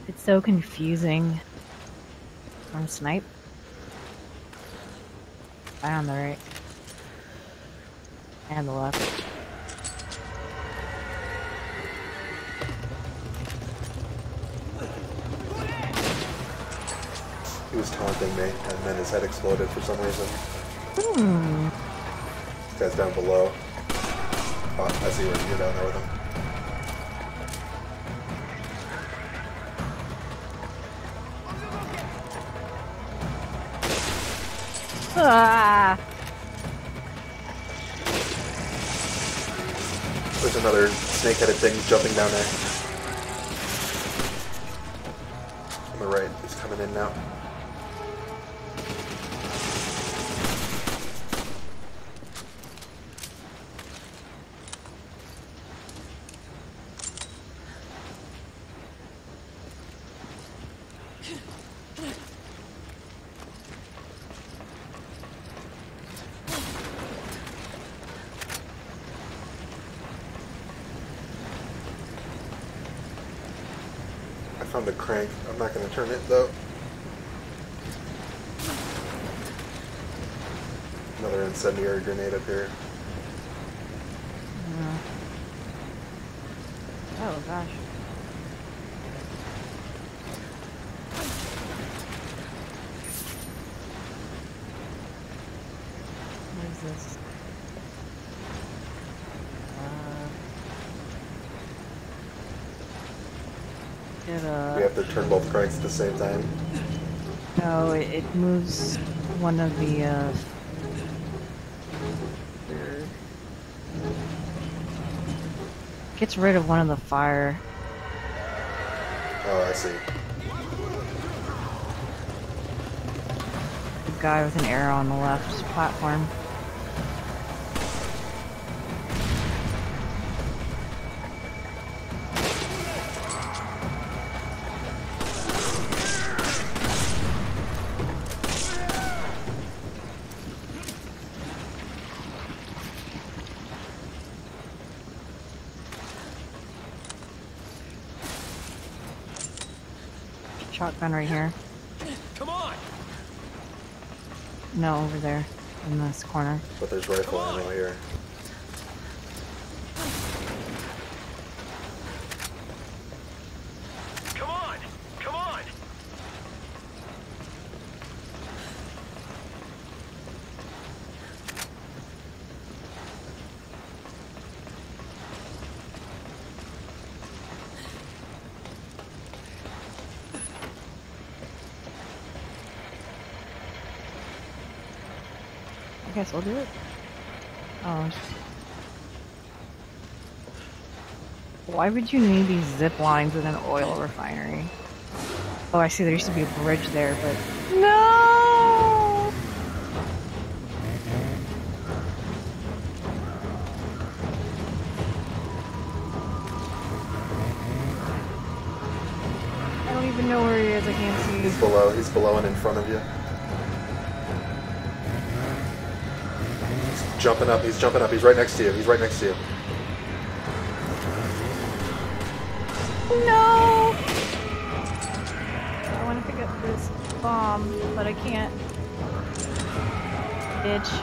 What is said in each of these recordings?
It's so confusing. From snipe. Guy on the right. And the left. He was taunting me, and then his head exploded for some reason. This guy's down below. Oh, I see where you're down there with him. Ah! There's another snake-headed thing jumping down there. On the right, he's coming in now. I found a crank. I'm not going to turn it though. Another incendiary grenade up here. Oh gosh. What is this? We have to turn both cranks at the same time. No, it moves one of the, gets rid of one of the fire. Oh, I see. The guy with an arrow on the left platform. Shotgun right here. Come on! No, over there, in this corner. But there's rifle ammo here. Come on! Come on! I guess we'll do it. Oh. Why would you need these zip lines with an oil refinery? Oh, I see there used to be a bridge there, but... No! I don't even know where he is, I can't see. He's below and in front of you. He's jumping up, he's right next to you, No! I want to pick up this bomb, but I can't. Bitch.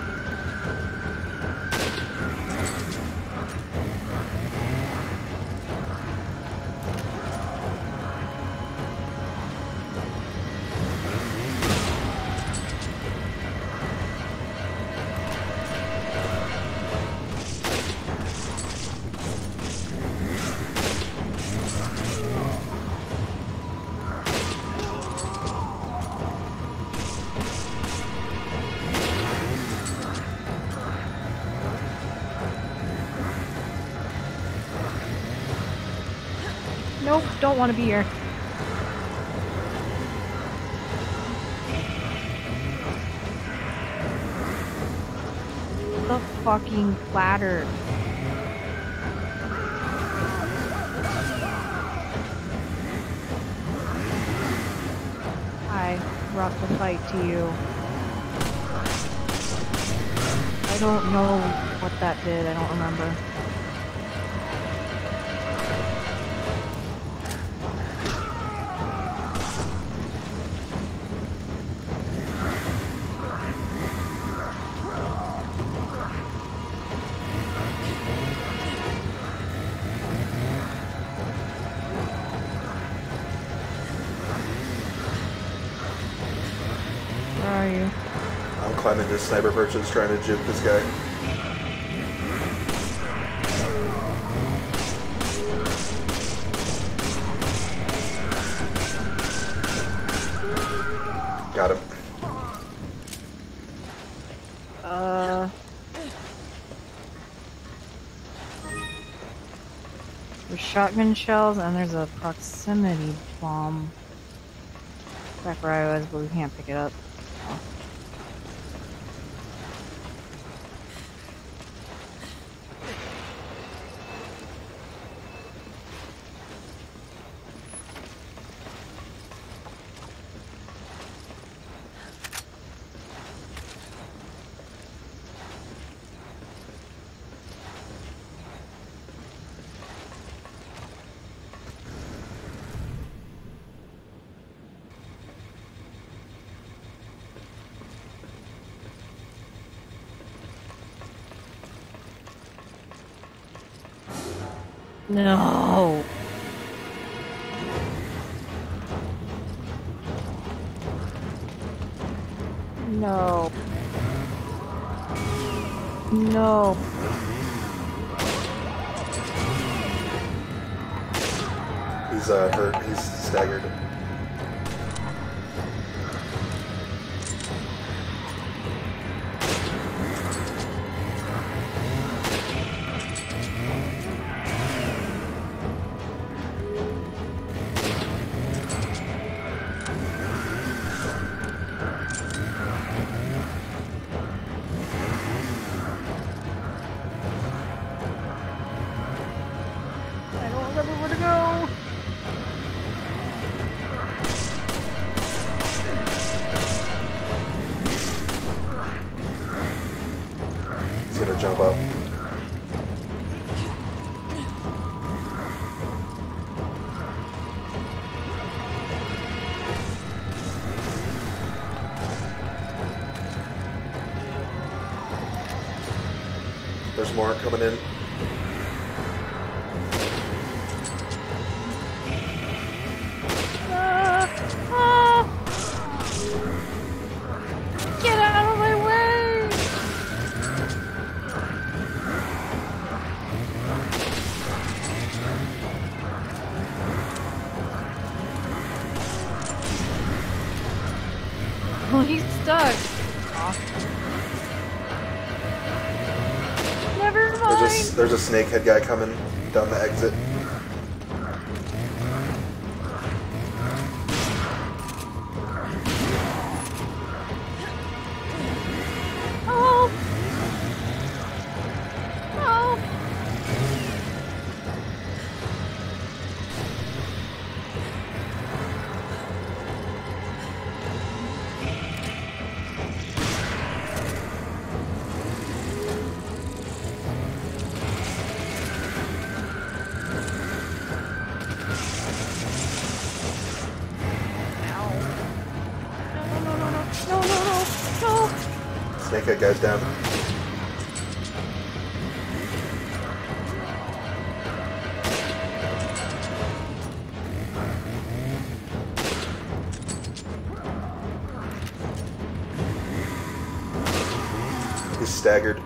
Nope, don't want to be here. The fucking platter. I brought the fight to you. I don't know what that did, I don't remember. are you? I'm climbing this sniper perches trying to juke this guy. Got him. There's shotgun shells and there's a proximity bomb back where I was, but we can't pick it up. Oh. No. No. No. He's hurt. He's staggered. I don't remember where to go. He's gonna jump up. There's more coming in. Get out of my way! Well, he's stuck. Aw. Never mind. There's a snakehead guy coming down the exit. Oh! Oh! No, no, no, no, no! Snakehead guy's down. He's staggered.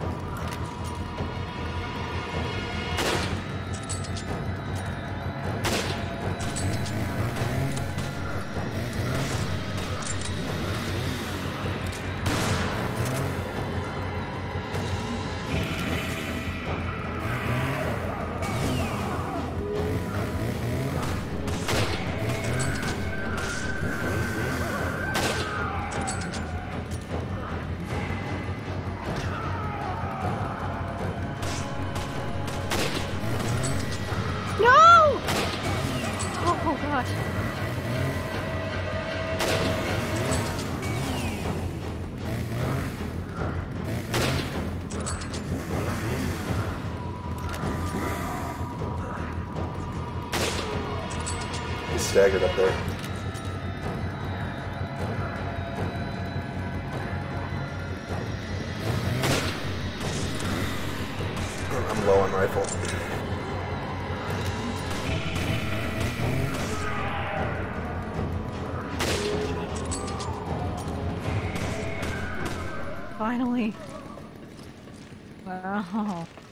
No! Oh gosh. He's staggered up there. I'm low on rifle. Finally. Wow.